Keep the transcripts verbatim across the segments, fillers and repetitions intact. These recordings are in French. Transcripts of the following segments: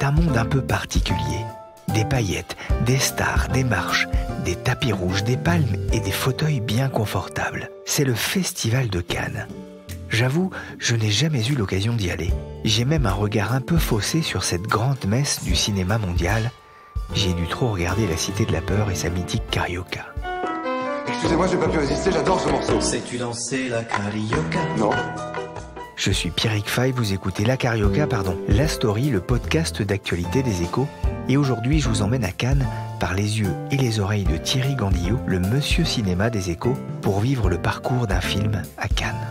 un monde un peu particulier. Des paillettes, des stars, des marches, des tapis rouges, des palmes et des fauteuils bien confortables. C'est le Festival de Cannes. J'avoue, je n'ai jamais eu l'occasion d'y aller. J'ai même un regard un peu faussé sur cette grande messe du cinéma mondial. J'ai dû trop regarder La Cité de la Peur et sa mythique Carioca. Excusez-moi, j'ai pas pu résister, j'adore ce morceau. Sais-tu danser la Carioca? Non. Je suis Pierrick Fay, vous écoutez La Carioca, pardon, La Story, le podcast d'actualité des Échos. Et aujourd'hui, je vous emmène à Cannes par les yeux et les oreilles de Thierry Gandillot, le monsieur cinéma des Échos, pour vivre le parcours d'un film à Cannes.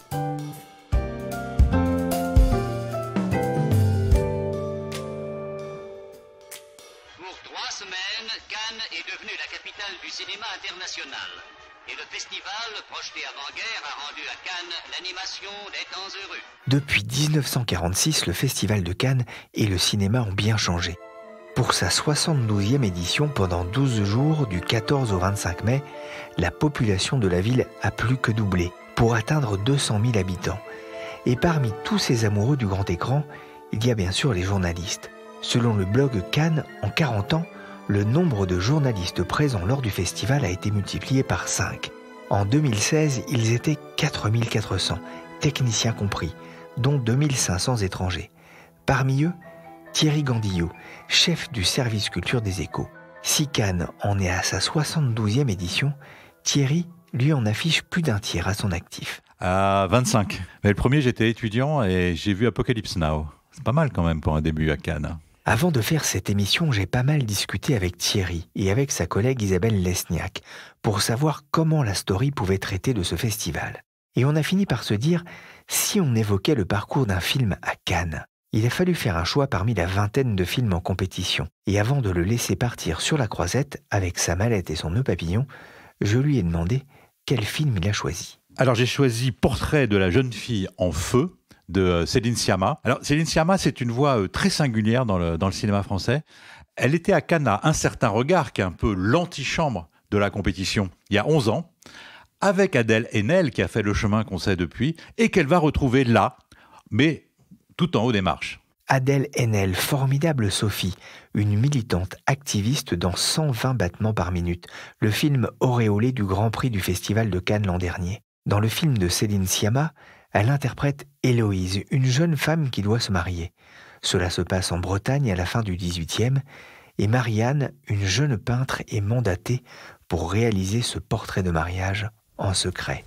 Pour trois semaines, Cannes est devenue la capitale du cinéma international. Et le festival, projeté avant-guerre, a rendu à Cannes l'animation des temps heureux. Depuis dix-neuf cent quarante-six, le Festival de Cannes et le cinéma ont bien changé. Pour sa soixante-douzième édition, pendant douze jours, du quatorze au vingt-cinq mai, la population de la ville a plus que doublé, pour atteindre deux cent mille habitants. Et parmi tous ces amoureux du grand écran, il y a bien sûr les journalistes. Selon le blog Cannes, en quarante ans, le nombre de journalistes présents lors du festival a été multiplié par cinq. En deux mille seize, ils étaient quatre mille quatre cents, techniciens compris, dont deux mille cinq cents étrangers. Parmi eux, Thierry Gandillot, chef du service culture des Échos. Si Cannes en est à sa soixante-douzième édition, Thierry, lui, en affiche plus d'un tiers à son actif. À vingt-cinq. Mais le premier, j'étais étudiant et j'ai vu Apocalypse Now. C'est pas mal quand même pour un début à Cannes. Avant de faire cette émission, j'ai pas mal discuté avec Thierry et avec sa collègue Isabelle Lesniak pour savoir comment la story pouvait traiter de ce festival. Et on a fini par se dire, si on évoquait le parcours d'un film à Cannes, il a fallu faire un choix parmi la vingtaine de films en compétition. Et avant de le laisser partir sur la croisette avec sa mallette et son nœud papillon, je lui ai demandé quel film il a choisi. Alors j'ai choisi Portrait de la jeune fille en feu de Céline Sciamma. Alors Céline Sciamma, c'est une voix très singulière dans le, dans le cinéma français. Elle était à Cannes à Un certain regard, qui est un peu l'antichambre de la compétition, il y a onze ans, avec Adèle Haenel, qui a fait le chemin qu'on sait depuis, et qu'elle va retrouver là, mais tout en haut des marches. Adèle Haenel, formidable Sophie, une militante activiste dans cent vingt battements par minute, le film auréolé du Grand Prix du Festival de Cannes l'an dernier. Dans le film de Céline Sciamma, elle interprète Héloïse, une jeune femme qui doit se marier. Cela se passe en Bretagne à la fin du dix-huitième, et Marianne, une jeune peintre, est mandatée pour réaliser ce portrait de mariage en secret.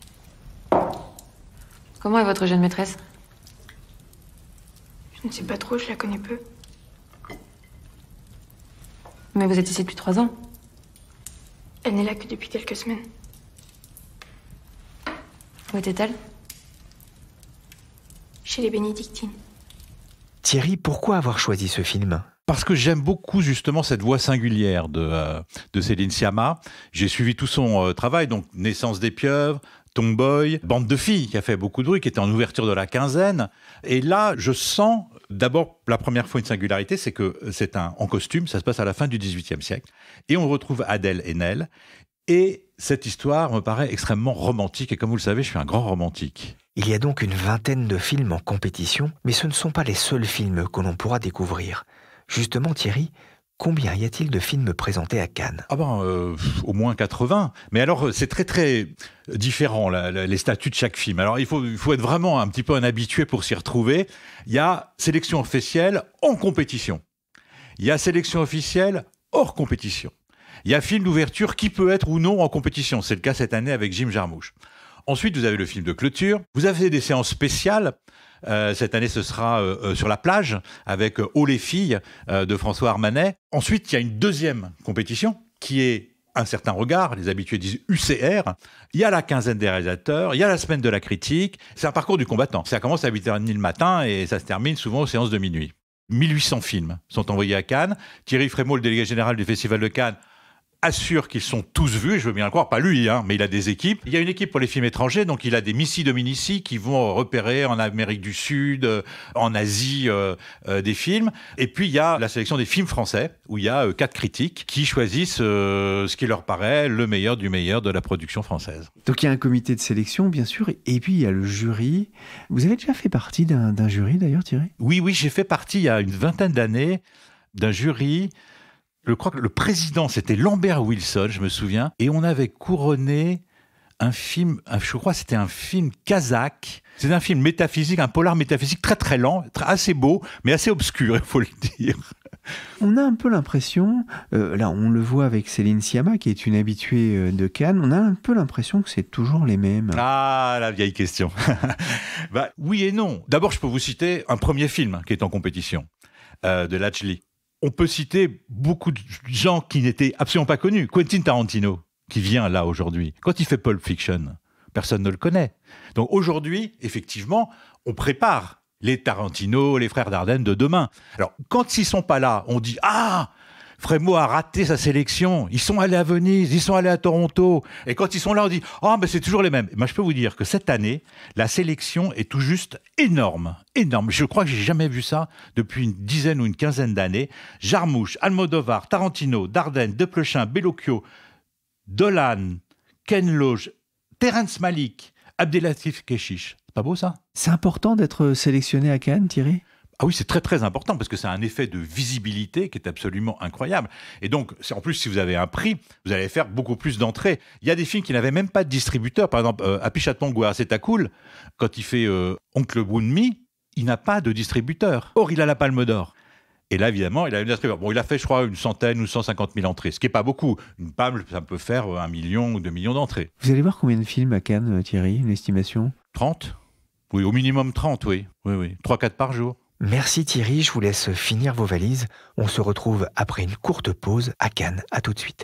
Comment est votre jeune maîtresse? Je ne sais pas trop, je la connais peu. Mais vous êtes ici depuis trois ans. Elle n'est là que depuis quelques semaines. Où était-elle? Chez les Bénédictines. Thierry, pourquoi avoir choisi ce film ? Parce que j'aime beaucoup justement cette voix singulière de, euh, de Céline Sciamma. J'ai suivi tout son euh, travail, donc Naissance des pieuvres, Tomboy, Bande de filles, qui a fait beaucoup de bruit, qui était en ouverture de la quinzaine. Et là, je sens d'abord, la première fois, une singularité, c'est que c'est un en costume, ça se passe à la fin du dix-huitième siècle. Et on retrouve Adèle Haenel. Et cette histoire me paraît extrêmement romantique. Et comme vous le savez, je suis un grand romantique. Il y a donc une vingtaine de films en compétition, mais ce ne sont pas les seuls films que l'on pourra découvrir. Justement, Thierry, combien y a-t-il de films présentés à Cannes ? Ah ben, euh, au moins quatre-vingts. Mais alors, c'est très très différent, la, la, les statuts de chaque film. Alors, il faut, il faut être vraiment un petit peu un habitué pour s'y retrouver. Il y a sélection officielle en compétition. Il y a sélection officielle hors compétition. Il y a film d'ouverture qui peut être ou non en compétition. C'est le cas cette année avec Jim Jarmusch. Ensuite, vous avez le film de clôture. Vous avez des séances spéciales. Euh, cette année, ce sera euh, sur la plage avec euh, Oh les filles euh, de François Armanet. Ensuite, il y a une deuxième compétition qui est Un certain regard. Les habitués disent U C R. Il y a la quinzaine des réalisateurs. Il y a la semaine de la critique. C'est un parcours du combattant. Ça commence à huit heures trente le matin et ça se termine souvent aux séances de minuit. mille huit cents films sont envoyés à Cannes. Thierry Frémaux, le délégué général du Festival de Cannes, assure qu'ils sont tous vus, je veux bien le croire, pas lui, hein, mais il a des équipes. Il y a une équipe pour les films étrangers, donc il a des Missi Dominici qui vont repérer en Amérique du Sud, euh, en Asie, euh, euh, des films. Et puis il y a la sélection des films français, où il y a euh, quatre critiques qui choisissent euh, ce qui leur paraît le meilleur du meilleur de la production française. Donc il y a un comité de sélection, bien sûr, et puis il y a le jury. Vous avez déjà fait partie d'un, d'un jury, d'ailleurs, Thierry ? Oui, oui, j'ai fait partie, il y a une vingtaine d'années, d'un jury. Je crois que le président, c'était Lambert Wilson, je me souviens, et on avait couronné un film, je crois que c'était un film kazakh. C'est un film métaphysique, un polar métaphysique très très lent, très, assez beau, mais assez obscur, il faut le dire. On a un peu l'impression, euh, là on le voit avec Céline Sciamma, qui est une habituée de Cannes, on a un peu l'impression que c'est toujours les mêmes. Ah, la vieille question. Bah, oui et non. D'abord, je peux vous citer un premier film qui est en compétition, euh, de Lachli. On peut citer beaucoup de gens qui n'étaient absolument pas connus. Quentin Tarantino, qui vient là aujourd'hui. Quand il fait Pulp Fiction, personne ne le connaît. Donc aujourd'hui, effectivement, on prépare les Tarantino, les frères Dardenne de demain. Alors, quand ils sont pas là, on dit « Ah, Frémaux a raté sa sélection. Ils sont allés à Venise, ils sont allés à Toronto. » Et quand ils sont là, on dit « Ah, oh, ben c'est toujours les mêmes. » Moi, je peux vous dire que cette année, la sélection est tout juste énorme. Énorme. Je crois que j'ai jamais vu ça depuis une dizaine ou une quinzaine d'années. Jarmusch, Almodovar, Tarantino, Dardenne, Desplechin, Bellocchio, Dolan, Ken Loach, Terrence Malick, Abdelatif Kechiche. C'est pas beau, ça ? C'est important d'être sélectionné à Cannes, Thierry ? Ah oui, c'est très très important parce que c'est un effet de visibilité qui est absolument incroyable. Et donc, en plus, si vous avez un prix, vous allez faire beaucoup plus d'entrées. Il y a des films qui n'avaient même pas de distributeur. Par exemple, euh, Happy Chatton c'est cool. Quand il fait euh, Oncle Boonmi, il n'a pas de distributeur. Or, il a la Palme d'Or. Et là, évidemment, il a une distributeur. Bon, il a fait, je crois, une centaine ou cent cinquante mille entrées, ce qui n'est pas beaucoup. Une Palme, ça peut faire un million ou deux millions d'entrées. Vous allez voir combien de films à Cannes, Thierry, une estimation ? trente ? Oui, au minimum trente, oui. Oui, oui. trois quatre par jour. Merci Thierry, je vous laisse finir vos valises. On se retrouve après une courte pause à Cannes. À tout de suite.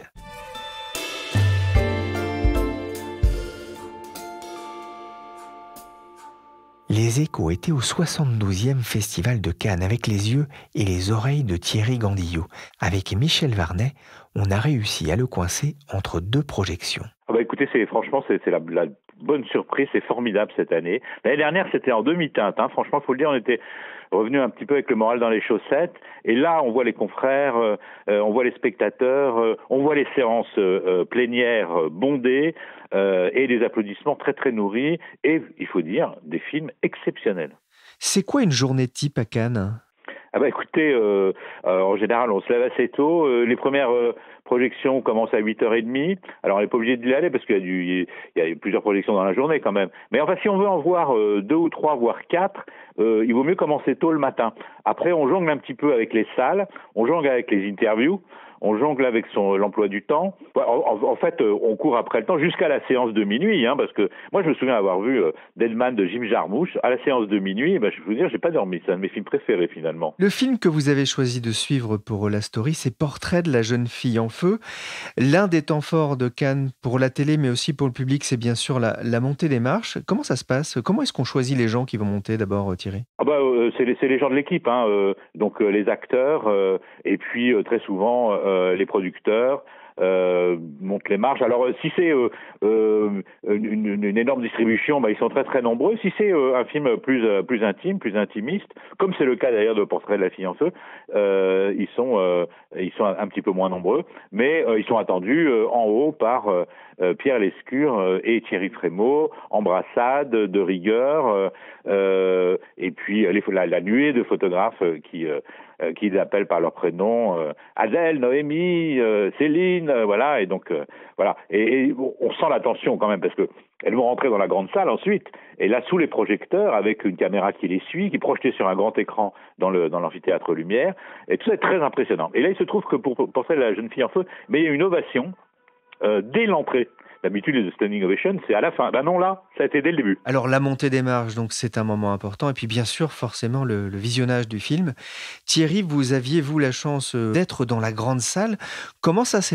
Les Échos étaient au soixante-douzième Festival de Cannes avec les yeux et les oreilles de Thierry Gandillot. Avec Michel Varnet, on a réussi à le coincer entre deux projections. Ah bah écoutez, c'est, franchement, c'est, c'est la, la bonne surprise, c'est formidable cette année. L'année dernière, c'était en demi-teinte. Hein. Franchement, il faut le dire, on était revenu un petit peu avec le moral dans les chaussettes. Et là, on voit les confrères, euh, on voit les spectateurs, euh, on voit les séances euh, plénières euh, bondées euh, et des applaudissements très très nourris. Et, il faut dire, des films exceptionnels. C'est quoi une journée type à Cannes ? Ah bah écoutez, euh, euh, en général, on se lève assez tôt. Euh, les premières euh, projections commencent à huit heures trente. Alors, on n'est pas obligé d'y aller parce qu'il y a, du, il y a plusieurs projections dans la journée quand même. Mais enfin, si on veut en voir euh, deux ou trois, voire quatre, euh, il vaut mieux commencer tôt le matin. Après, on jongle un petit peu avec les salles, on jongle avec les interviews, on jongle avec son, l'emploi du temps. En, en, en fait, on court après le temps jusqu'à la séance de minuit, hein, parce que moi, je me souviens avoir vu euh, Deadman de Jim Jarmusch à la séance de minuit. Ben, je peux vous dire, j'ai pas dormi. C'est un de mes films préférés, finalement. Le film que vous avez choisi de suivre pour la story, c'est Portrait de la jeune fille en feu. L'un des temps forts de Cannes pour la télé, mais aussi pour le public, c'est bien sûr la, la montée des marches. Comment ça se passe ? Comment est-ce qu'on choisit les gens qui vont monter d'abord, Thierry ? Ah bah, euh, c'est, les, c'est les gens de l'équipe, hein, euh, donc euh, les acteurs, euh, et puis euh, très souvent euh, les producteurs. Euh, montent les marches. Alors euh, si c'est euh, euh, une, une énorme distribution, bah, ils sont très très nombreux. Si c'est euh, un film plus euh, plus intime, plus intimiste, comme c'est le cas d'ailleurs de Portrait de la fille en feu, euh, ils sont euh, ils sont un, un petit peu moins nombreux, mais euh, ils sont attendus euh, en haut par euh, euh, Pierre Lescure euh, et Thierry Frémaux, embrassade de rigueur, euh, euh, et puis les, la, la nuée de photographes euh, qui euh, qui les appellent par leur prénom, euh, Adèle, Noémie, euh, Céline, euh, voilà, et donc euh, voilà, et, et on sent la tension quand même parce que elles vont rentrer dans la grande salle ensuite, et là sous les projecteurs avec une caméra qui les suit, qui est projetée sur un grand écran dans le dans l'amphithéâtre Lumière, et tout ça est très impressionnant. Et là il se trouve que pour Portrait de la jeune fille en feu, mais il y a une ovation euh, dès l'entrée. D'habitude, les standing ovations, c'est à la fin. Ben non, là, ça a été dès le début. Alors, la montée des marches, donc, c'est un moment important. Et puis, bien sûr, forcément, le, le visionnage du film. Thierry, vous aviez, vous, la chance d'être dans la grande salle. Comment ça s'est passé ?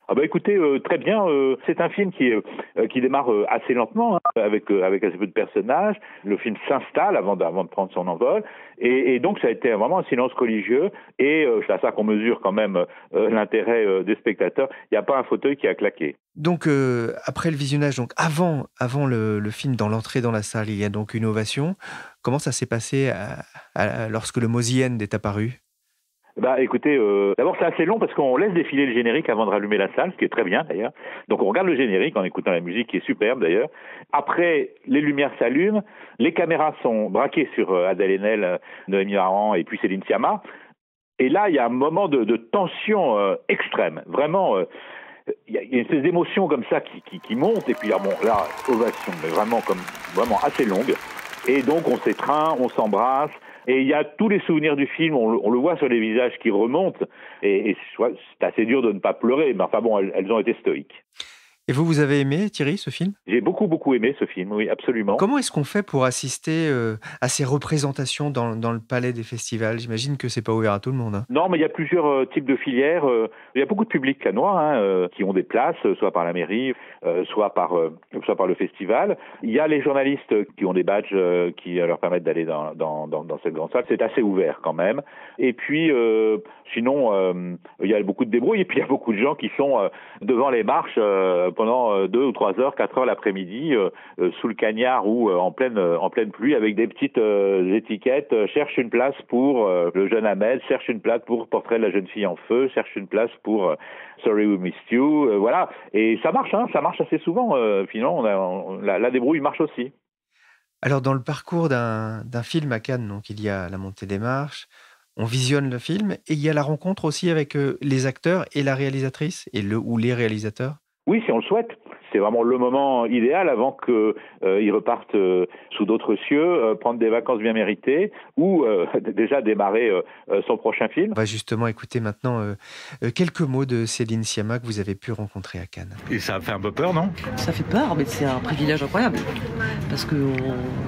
Ah bah écoutez, euh, très bien. Euh, c'est un film qui, euh, qui démarre euh, assez lentement, hein, avec, euh, avec assez peu de personnages. Le film s'installe avant, avant de prendre son envol. Et, et donc ça a été vraiment un silence religieux. Et euh, c'est à ça qu'on mesure quand même euh, l'intérêt euh, des spectateurs. Il n'y a pas un fauteuil qui a claqué. Donc, euh, après le visionnage, donc avant, avant le, le film, dans l'entrée dans la salle, il y a donc une ovation. Comment ça s'est passé à, à, lorsque le mot The End est apparu ? Bah écoutez, euh, d'abord c'est assez long parce qu'on laisse défiler le générique avant de rallumer la salle, ce qui est très bien d'ailleurs. Donc on regarde le générique en écoutant la musique qui est superbe d'ailleurs. Après, les lumières s'allument, les caméras sont braquées sur Adèle Haenel, Noémie Aran et puis Céline Sciamma. Et là, il y a un moment de, de tension euh, extrême, vraiment. Euh, il y a une espèce d'émotion comme ça qui, qui, qui monte et puis là, bon, là, ovation, mais vraiment comme vraiment assez longue. Et donc on s'étreint, on s'embrasse. Et il y a tous les souvenirs du film, on, on le voit sur les visages qui remontent, et, et c'est assez dur de ne pas pleurer, mais enfin bon, elles, elles ont été stoïques. Et vous, vous avez aimé, Thierry, ce film ? J'ai beaucoup, beaucoup aimé ce film, oui, absolument. Comment est-ce qu'on fait pour assister euh, à ces représentations dans, dans le palais des festivals ? J'imagine que c'est pas ouvert à tout le monde. Hein. Non, mais il y a plusieurs euh, types de filières. Euh, il y a beaucoup de publics cannois hein, euh, qui ont des places, soit par la mairie, euh, soit par euh, soit par le festival. Il y a les journalistes qui ont des badges euh, qui leur permettent d'aller dans, dans, dans, dans cette grande salle. C'est assez ouvert quand même. Et puis, euh, sinon, euh, il y a beaucoup de débrouilles. Et puis, il y a beaucoup de gens qui sont euh, devant les marches euh, pendant deux ou trois heures, quatre heures l'après-midi, euh, euh, sous le cagnard ou euh, en pleine euh, en pleine pluie, avec des petites euh, étiquettes. Euh, cherche une place pour euh, le jeune Ahmed, cherche une place pour Portrait de la jeune fille en feu, cherche une place pour euh, Sorry We Missed You. Euh, voilà, et ça marche, hein, ça marche assez souvent. Euh, finalement, on a, on, la, la débrouille marche aussi. Alors, dans le parcours d'un, d'un film à Cannes, donc il y a la montée des marches. On visionne le film et il y a la rencontre aussi avec euh, les acteurs et la réalisatrice et le ou les réalisateurs. Oui, si on le souhaite. C'est vraiment le moment idéal avant qu'ils euh, repartent euh, sous d'autres cieux, euh, prendre des vacances bien méritées ou euh, déjà démarrer euh, son prochain film. On va justement écouter maintenant euh, quelques mots de Céline Sciamma que vous avez pu rencontrer à Cannes. Et ça a fait un peu peur, non ? Ça fait peur, mais c'est un privilège incroyable. Parce que, on...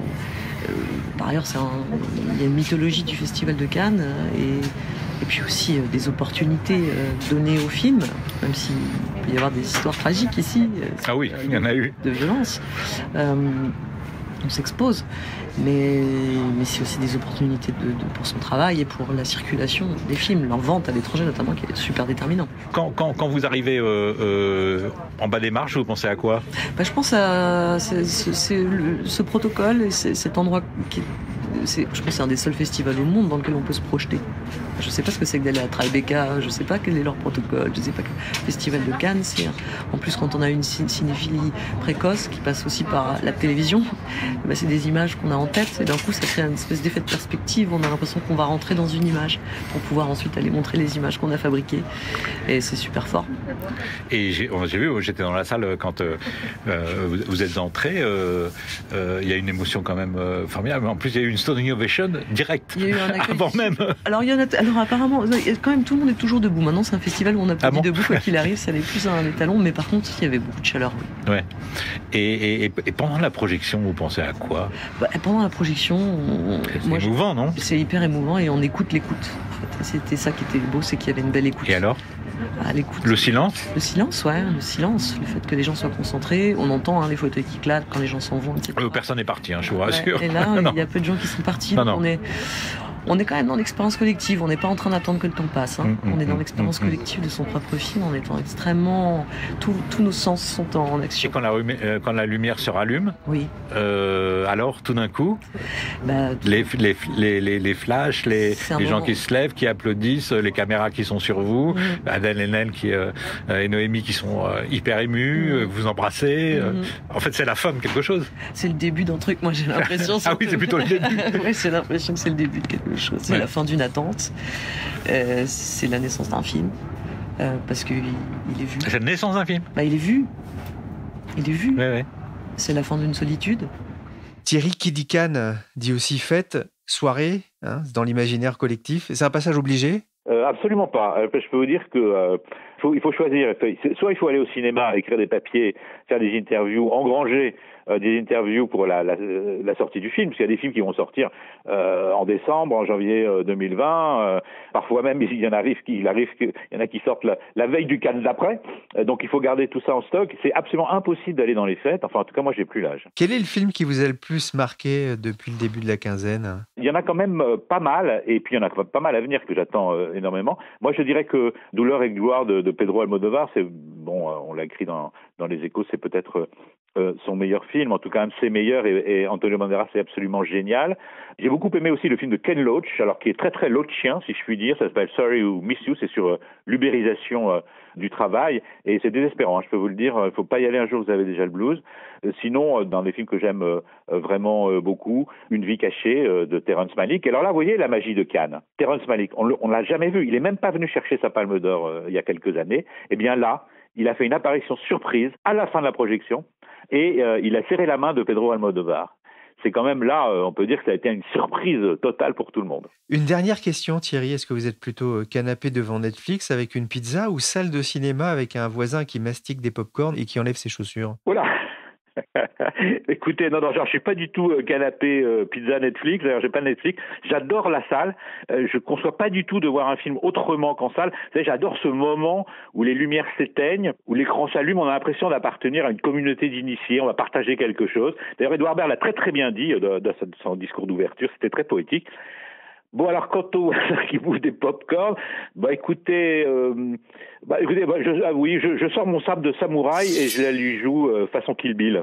euh, par ailleurs, c'est un... il y a une mythologie du Festival de Cannes et... Et puis aussi euh, des opportunités euh, données au film, même s'il peut y avoir des histoires tragiques ici. Euh, ah oui, il y en a eu. De violence. Euh, on s'expose. Mais, mais c'est aussi des opportunités de, de, pour son travail et pour la circulation des films, leur vente à l'étranger notamment, qui est super déterminant. Quand, quand, quand vous arrivez euh, euh, en bas des marches, vous pensez à quoi ? Bah, je pense à c'est, c'est, c'est le, ce protocole et c'est, cet endroit qui est... C'est, je pense que c'est un des seuls festivals au monde dans lequel on peut se projeter. Je ne sais pas ce que c'est que d'aller à Tribeca, je ne sais pas quel est leur protocole, je ne sais pas quel festival de Cannes. C'est, en plus, quand on a une cinéphilie précoce qui passe aussi par la télévision, bah, c'est des images qu'on a en tête et d'un coup ça crée une espèce d'effet de perspective. On a l'impression qu'on va rentrer dans une image pour pouvoir ensuite aller montrer les images qu'on a fabriquées et c'est super fort. Et j'ai, j'ai vu, j'étais dans la salle quand euh, vous, vous êtes entré, il euh, euh, y a une émotion quand même euh, formidable. En plus il y a eu une standing ovation direct, il y a eu un accueil avant même. Alors, il y en a, alors apparemment, quand même tout le monde est toujours debout. Maintenant c'est un festival où on applaudit ah bon debout quoi qu'il arrive, ça n'est plus un étalon, mais par contre il y avait beaucoup de chaleur. Oui. Ouais. Et, et, et pendant la projection, vous pensez à quoi ? Bah, pendant la projection, on, c'est moi, émouvant, non ? C'est hyper émouvant et on écoute l'écoute. En fait. C'était ça qui était beau, c'est qu'il y avait une belle écoute. Et alors ? À l'écoute. Le silence ? Le silence, ouais, le silence. Le fait que les gens soient concentrés. On entend hein, les fauteuils qui claquent quand les gens s'en vont, et cetera. Euh, personne n'est parti, hein, je vous rassure. Ouais. Et là, il y a peu de gens qui sont partis. Non, donc non. On est... On est quand même dans l'expérience collective, on n'est pas en train d'attendre que le temps passe. Hein. Mmh, on est dans l'expérience mmh, collective de son propre film, en étant extrêmement... Tous, tous nos sens sont en action. Et quand la, euh, quand la lumière se rallume, oui. euh, alors tout d'un coup, bah, les, les, les, les, les flashs, les, les gens qui se lèvent, qui applaudissent, les caméras qui sont sur vous, mmh. Adèle Haenel qui, euh, et Noémie qui sont euh, hyper émus, mmh. vous embrassez. Euh, mmh. En fait, c'est la fin de quelque chose. C'est le début d'un truc, moi j'ai l'impression. Ah oui, c'est plutôt le début. Ouais, c'est l'impression que c'est le début de quelque chose. C'est ouais. La fin d'une attente. Euh, c'est la naissance d'un film. Euh, parce qu'il il est vu. C'est la naissance d'un film ? Bah, il est vu. Il est vu. Ouais, ouais. C'est la fin d'une solitude. Thierry, qui dit Cannes, dit aussi fête, soirée, hein, dans l'imaginaire collectif. C'est un passage obligé ? Euh, absolument pas. Euh, je peux vous dire que euh, Il faut, il faut choisir. Soit il faut aller au cinéma, écrire des papiers, faire des interviews, engranger euh, des interviews pour la, la, la sortie du film, parce qu'il y a des films qui vont sortir euh, en décembre, en janvier euh, deux mille vingt. Euh, parfois même, il y en arrive, il arrive qu'il y en a qui sortent la, la veille du Cannes d'après. Euh, donc il faut garder tout ça en stock. C'est absolument impossible d'aller dans les fêtes. Enfin, en tout cas, moi, j'ai plus l'âge. Quel est le film qui vous a le plus marqué depuis le début de la quinzaine ? Il y en a quand même euh, pas mal, et puis il y en a pas mal à venir que j'attends euh, énormément. Moi, je dirais que Douleur et gloire de, de Pedro Almodóvar, c'est bon, euh, on l'a écrit dans, dans les Échos, c'est peut-être euh, son meilleur film, en tout cas un de ses meilleurs, et, et Antonio Banderas c'est absolument génial. J'ai beaucoup aimé aussi le film de Ken Loach, alors qui est très très loachien, si je puis dire. Ça s'appelle Sorry We Miss You, c'est sur euh, l'ubérisation euh, du travail, et c'est désespérant, hein, je peux vous le dire. Il ne faut pas y aller un jour, vous avez déjà le blues. Euh, sinon, euh, dans des films que j'aime euh, vraiment euh, beaucoup, Une vie cachée euh, de Terrence Malick. Et alors là, vous voyez la magie de Cannes. Terrence Malick, on ne l'a jamais vu. Il n'est même pas venu chercher sa Palme d'Or euh, il y a quelques années. Eh bien là, il a fait une apparition surprise à la fin de la projection, et euh, il a serré la main de Pedro Almodóvar. C'est quand même là, euh, on peut dire que ça a été une surprise totale pour tout le monde. Une dernière question, Thierry. Est-ce que vous êtes plutôt canapé devant Netflix avec une pizza ou salle de cinéma avec un voisin qui mastique des pop-corn et qui enlève ses chaussures ? Voilà. Écoutez, non, non, genre, je suis pas du tout euh, canapé euh, pizza Netflix. D'ailleurs, j'ai pas Netflix. J'adore la salle. Euh, je conçois pas du tout de voir un film autrement qu'en salle. Vous savez, j'adore ce moment où les lumières s'éteignent, où l'écran s'allume. On a l'impression d'appartenir à une communauté d'initiés. On va partager quelque chose. D'ailleurs, Edouard Baird l'a très très bien dit euh, dans son discours d'ouverture. C'était très poétique. Bon, alors, quant au qui bouffe des pop-corn, bah écoutez, euh, bah, écoutez bah, je, ah, oui, je, je sors mon sabre de samouraï et je la lui joue euh, façon Kill Bill.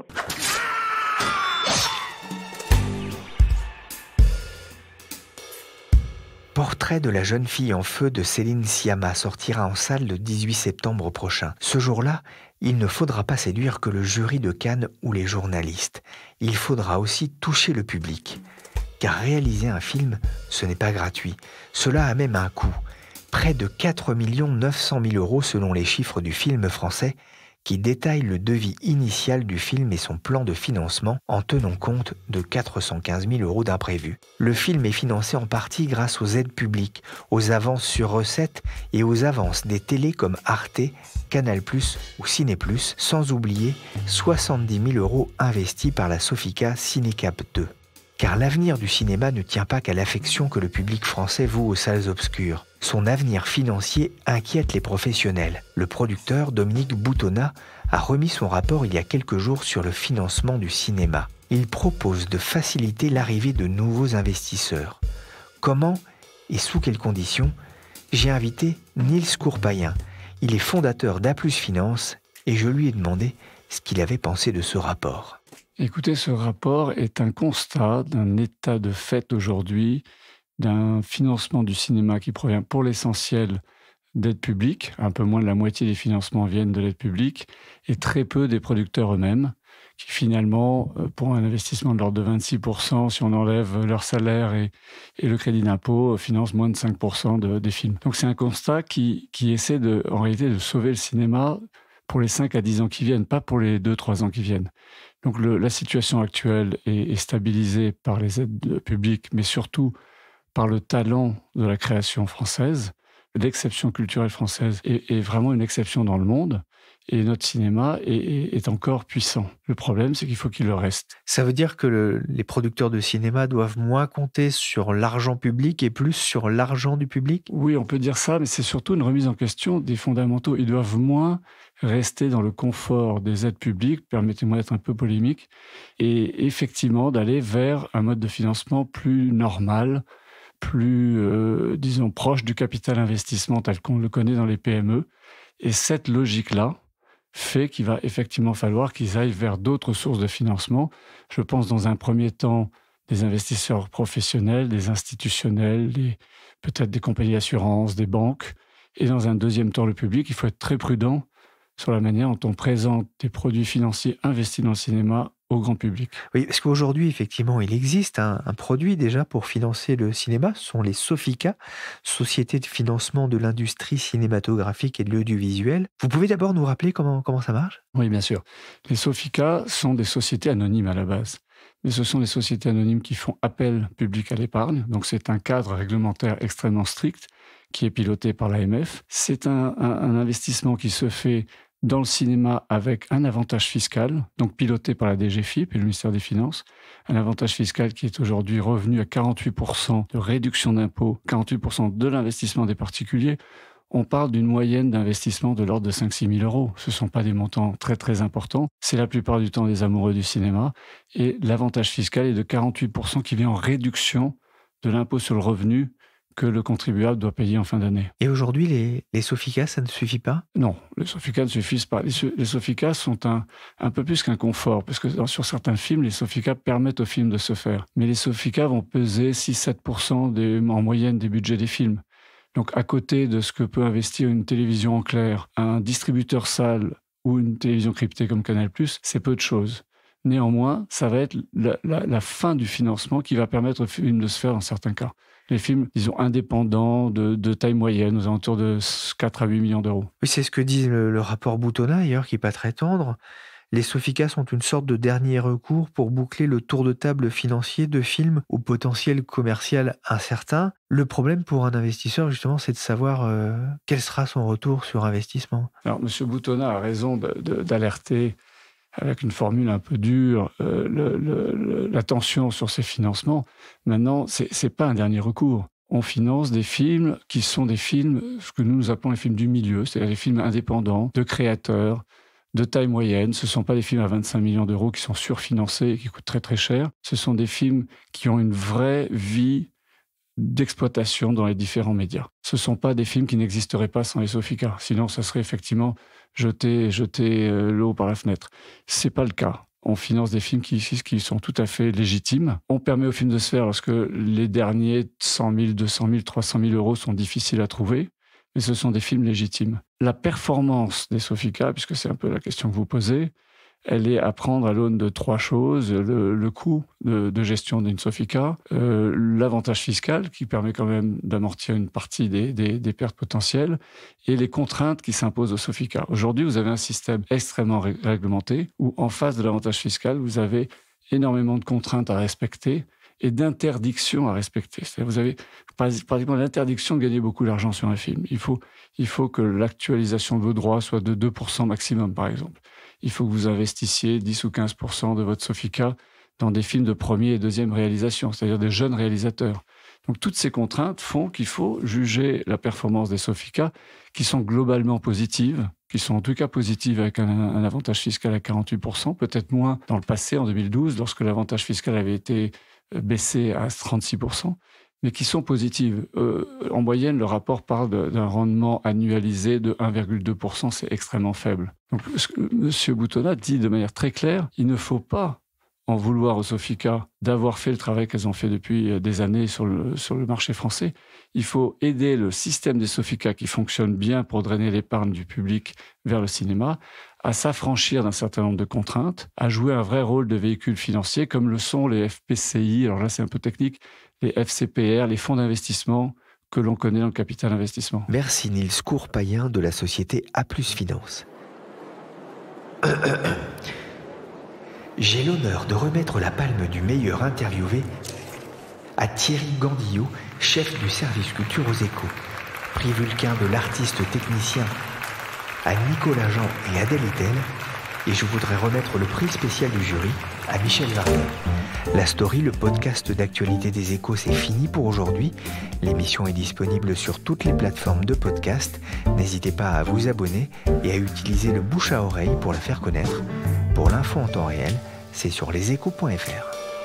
Portrait de la jeune fille en feu de Céline Sciamma sortira en salle le dix-huit septembre prochain. Ce jour-là, il ne faudra pas séduire que le jury de Cannes ou les journalistes. Il faudra aussi toucher le public. Car réaliser un film, ce n'est pas gratuit. Cela a même un coût. Près de quatre millions neuf cent mille euros selon les chiffres du film français, qui détaille le devis initial du film et son plan de financement en tenant compte de quatre cent quinze mille euros d'imprévus. Le film est financé en partie grâce aux aides publiques, aux avances sur recettes et aux avances des télés comme Arte, Canal plus, ou Ciné plus, sans oublier soixante-dix mille euros investis par la Sofica Cinécap deux. Car l'avenir du cinéma ne tient pas qu'à l'affection que le public français voue aux salles obscures. Son avenir financier inquiète les professionnels. Le producteur Dominique Boutonnat a remis son rapport il y a quelques jours sur le financement du cinéma. Il propose de faciliter l'arrivée de nouveaux investisseurs. Comment et sous quelles conditions ? J'ai invité Niels Courpayen. Il est fondateur d'A plus Finance et je lui ai demandé ce qu'il avait pensé de ce rapport. Écoutez, ce rapport est un constat d'un état de fait aujourd'hui, d'un financement du cinéma qui provient pour l'essentiel d'aide publique. Un peu moins de la moitié des financements viennent de l'aide publique et très peu des producteurs eux-mêmes qui finalement, pour un investissement de l'ordre de vingt-six pour cent, si on enlève leur salaire et, et le crédit d'impôt, financent moins de cinq pour cent de, des films. Donc c'est un constat qui, qui essaie de, en réalité de sauver le cinéma pour les cinq à dix ans qui viennent, pas pour les deux trois ans qui viennent. Donc le, la situation actuelle est, est stabilisée par les aides publiques, mais surtout par le talent de la création française. L'exception culturelle française est, est vraiment une exception dans le monde, et notre cinéma est, est, est encore puissant. Le problème, c'est qu'il faut qu'il le reste. Ça veut dire que le, les producteurs de cinéma doivent moins compter sur l'argent public et plus sur l'argent du public ? Oui, on peut dire ça, mais c'est surtout une remise en question des fondamentaux. Ils doivent moins rester dans le confort des aides publiques, permettez-moi d'être un peu polémique, et effectivement d'aller vers un mode de financement plus normal, plus, euh, disons, proche du capital investissement tel qu'on le connaît dans les P M E. Et cette logique-là fait qu'il va effectivement falloir qu'ils aillent vers d'autres sources de financement. Je pense dans un premier temps des investisseurs professionnels, des institutionnels, des, peut-être des compagnies d'assurance, des banques. Et dans un deuxième temps, le public. Il faut être très prudent sur la manière dont on présente des produits financiers investis dans le cinéma au grand public. Oui, parce qu'aujourd'hui, effectivement, il existe un, un produit déjà pour financer le cinéma. Ce sont les Sofica, Société de financement de l'industrie cinématographique et de l'audiovisuel. Vous pouvez d'abord nous rappeler comment, comment ça marche ? Oui, bien sûr. Les Sofica sont des sociétés anonymes à la base. mais ce sont les sociétés anonymes qui font appel public à l'épargne. Donc c'est un cadre réglementaire extrêmement strict qui est piloté par l'A M F. C'est un, un, un investissement qui se fait dans le cinéma avec un avantage fiscal, donc piloté par la D G F I P et le ministère des Finances, un avantage fiscal qui est aujourd'hui revenu à quarante-huit pour cent de réduction d'impôts, quarante-huit pour cent de l'investissement des particuliers. On parle d'une moyenne d'investissement de l'ordre de cinq à six mille euros. Ce ne sont pas des montants très très importants. C'est la plupart du temps des amoureux du cinéma. Et l'avantage fiscal est de quarante-huit pour cent qui vient en réduction de l'impôt sur le revenu que le contribuable doit payer en fin d'année. Et aujourd'hui, les, les Sofica, ça ne suffit pas? Non, les Sofica ne suffisent pas. Les, les Sofica sont un, un peu plus qu'un confort, parce que dans, sur certains films, les Sofica permettent aux films de se faire. Mais les Sofica vont peser six à sept pour cent des, en moyenne des budgets des films. Donc, à côté de ce que peut investir une télévision en clair, un distributeur salle ou une télévision cryptée comme Canal plus, c'est peu de choses. Néanmoins, ça va être la, la, la fin du financement qui va permettre aux films de se faire dans certains cas. Les films, disons, indépendants, de, de taille moyenne, aux alentours de quatre à huit millions d'euros. Oui, c'est ce que dit le, le rapport Boutonnat, d'ailleurs, qui n'est pas très tendre. Les Sofica sont une sorte de dernier recours pour boucler le tour de table financier de films au potentiel commercial incertain. Le problème pour un investisseur, justement, c'est de savoir euh, quel sera son retour sur investissement. Alors, M. Boutonnat a raison de, de, d'alerter avec une formule un peu dure, euh, le, le, la tension sur ces financements. Maintenant, ce n'est pas un dernier recours. On finance des films qui sont des films, ce que nous, nous appelons les films du milieu, c'est-à-dire des films indépendants, de créateurs, de taille moyenne. Ce ne sont pas des films à vingt-cinq millions d'euros qui sont surfinancés et qui coûtent très très cher. Ce sont des films qui ont une vraie vie d'exploitation dans les différents médias. Ce ne sont pas des films qui n'existeraient pas sans les Sofica. Sinon, ça serait effectivement jeter, jeter l'eau par la fenêtre. Ce n'est pas le cas. On finance des films qui, qui sont tout à fait légitimes. On permet aux films de se faire lorsque les derniers cent mille, deux cent mille, trois cent mille euros sont difficiles à trouver, mais ce sont des films légitimes. La performance des Sofica, puisque c'est un peu la question que vous posez, elle est à prendre à l'aune de trois choses. Le, le coût de, de gestion d'une Sofica, euh, l'avantage fiscal qui permet quand même d'amortir une partie des, des, des pertes potentielles et les contraintes qui s'imposent aux Sofica. Aujourd'hui, vous avez un système extrêmement ré- réglementé où, en face de l'avantage fiscal, vous avez énormément de contraintes à respecter et d'interdictions à respecter. C'est-à-dire vous avez pratiquement l'interdiction de gagner beaucoup d'argent sur un film. Il faut, il faut que l'actualisation de vos droits soit de deux pour cent maximum, par exemple. Il faut que vous investissiez dix ou quinze pour cent de votre Sofica dans des films de première et deuxième réalisation, c'est-à-dire des jeunes réalisateurs. Donc toutes ces contraintes font qu'il faut juger la performance des Sofica, qui sont globalement positives, qui sont en tout cas positives avec un, un avantage fiscal à quarante-huit pour cent, peut-être moins dans le passé, en deux mille douze, lorsque l'avantage fiscal avait été baissé à trente-six pour cent, mais qui sont positives. Euh, en moyenne, le rapport parle de, d'un rendement annualisé de un virgule deux pour cent, c'est extrêmement faible. Donc, ce que M. Boutonnat dit de manière très claire, il ne faut pas en vouloir aux Sofica d'avoir fait le travail qu'elles ont fait depuis des années sur le, sur le marché français. Il faut aider le système des Sofica qui fonctionne bien pour drainer l'épargne du public vers le cinéma à s'affranchir d'un certain nombre de contraintes, à jouer un vrai rôle de véhicule financier comme le sont les F P C I, alors là c'est un peu technique, les F C P R, les fonds d'investissement que l'on connaît dans le capital investissement. Merci Niels Courpayen de la société A plus Finance. J'ai l'honneur de remettre la palme du meilleur interviewé à Thierry Gandillot, chef du service culture aux Échos, prix Vulcain de l'artiste technicien à Nicolas Jean et Adèle Etel, et je voudrais remettre le prix spécial du jury à Michel Varnet. La story, le podcast d'actualité des Échos, c'est fini pour aujourd'hui. L'émission est disponible sur toutes les plateformes de podcast. N'hésitez pas à vous abonner et à utiliser le bouche à oreille pour la faire connaître. Pour l'info en temps réel, c'est sur leséchos point f r.